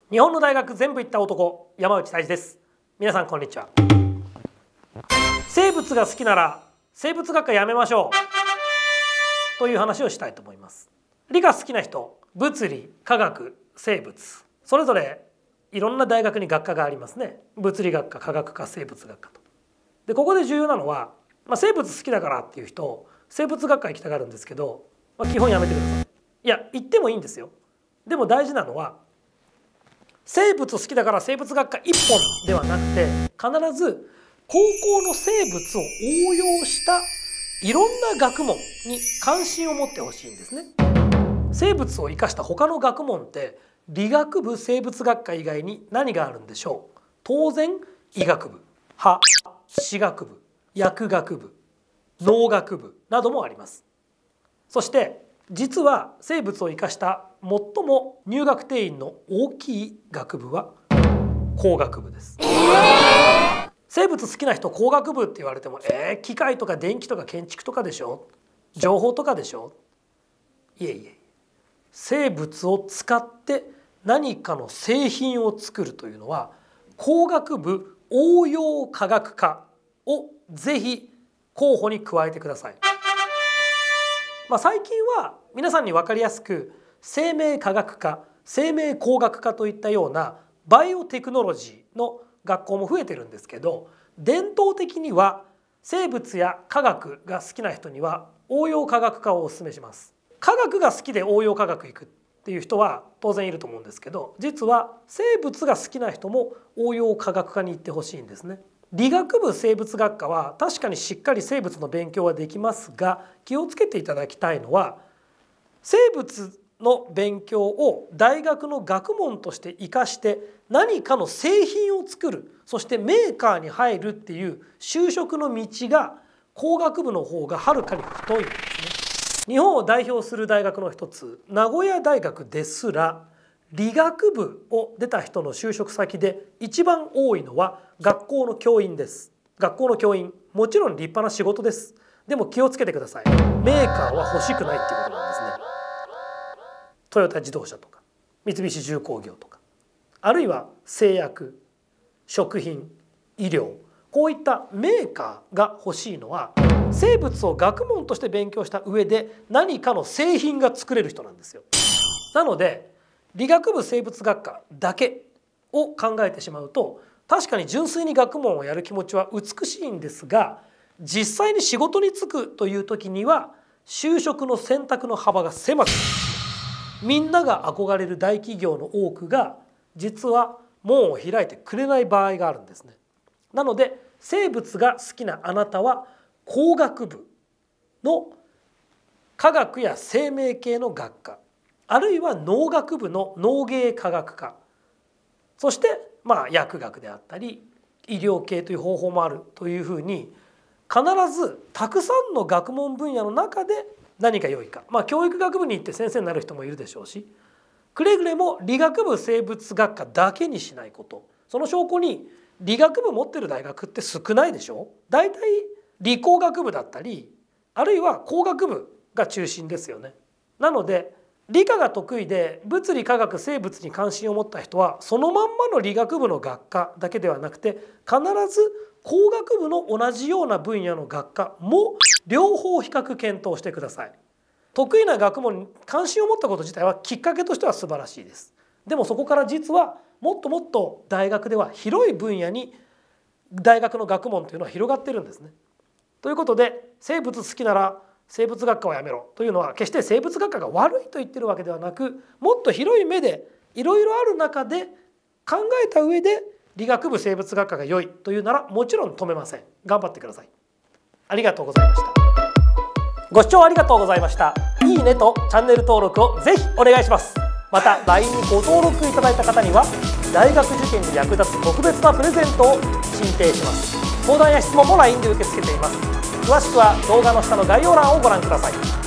日本の大学全部行った男、山内泰治です。皆さんこんにちは。生物が好きなら生物学科やめましょうという話をしたいと思います。理科好きな人、物理、化学、生物、それぞれいろんな大学に学科がありますね。物理学科、化学科、生物学科と。でここで重要なのは、生物好きだからっていう人、生物学科行きたがるんですけど、基本やめてください。いや行ってもいいんですよ。でも大事なのは生物好きだから生物学科一本ではなくて、必ず高校の生物を応用したいろんな学問に関心を持ってほしいんですね。生物を生かした他の学問って理学部生物学科以外に何があるんでしょう。当然医学部、歯学部、薬学部、農学部などもあります。そして実は生物を生かした最も入学定員の大きい学部は工学部です。生物好きな人工学部って言われても機械とか電気とか建築とかでしょ、情報とかでしょ。いえいえ、生物を使って何かの製品を作るというのは工学部応用科学科をぜひ候補に加えてください。最近は皆さんに分かりやすく生命科学科、生命工学科といったようなバイオテクノロジーの学校も増えてるんですけど、伝統的には生物や科学が好きな人には応用科学科をお勧めします。科学が好きで応用科学行くっていう人は当然いると思うんですけど、実は生物が好きな人も応用科学科に行ってほしいんですね。理学部生物学科は確かにしっかり生物の勉強はできますが、気をつけていただきたいのは生物の勉強を大学の学問として生かして何かの製品を作る、そしてメーカーに入るっていう就職の道が工学部の方がはるかに太いんですね。日本を代表する大学の一つ名古屋大学ですら理学部を出た人の就職先で一番多いのは学校の教員です。学校の教員、もちろん立派な仕事です。でも気をつけてください。メーカーは欲しくないっていうことなんですね。トヨタ自動車とか三菱重工業とか、あるいは製薬、食品、医療、こういったメーカーが欲しいのは生物を学問として勉強した上で何かの製品が作れる人なんですよ。なので理学部生物学科だけを考えてしまうと、確かに純粋に学問をやる気持ちは美しいんですが、実際に仕事に就くという時には就職の選択の幅が狭く、みんなが憧れる大企業の多くが実は門を開いてくれない場合があるんですね。なので生物が好きなあなたは工学部の科学や生命系の学科、あるいは農学部の農芸科学科、そして薬学であったり医療系という方法もあるというふうに、必ずたくさんの学問分野の中で何が良いか、教育学部に行って先生になる人もいるでしょうし、くれぐれも理学部生物学科だけにしないこと。その証拠に理学部持ってる大学って少ないでしょ。だいたい理工学部だったり、あるいは工学部が中心ですよね。なので理科が得意で物理化学生物に関心を持った人はそのまんまの理学部の学科だけではなくて、必ず工学部の同じような分野の学科も両方比較検討してください。得意な学問に関心を持ったこと自体はきっかけとしては素晴らしいです。でもそこから実はもっともっと大学では広い分野に大学の学問というのは広がってるんですね。ということで生物好きなら生物学科をやめろというのは決して生物学科が悪いと言ってるわけではなく、もっと広い目でいろいろある中で考えた上で理学部生物学科が良いというならもちろん止めません。頑張ってください。ありがとうございました。ご視聴ありがとうございました。いいねとチャンネル登録をぜひお願いします。また LINE にご登録いただいた方には大学受験に役立つ特別なプレゼントを進呈します。相談や質問も LINE で受け付けています。詳しくは動画の下の概要欄をご覧ください。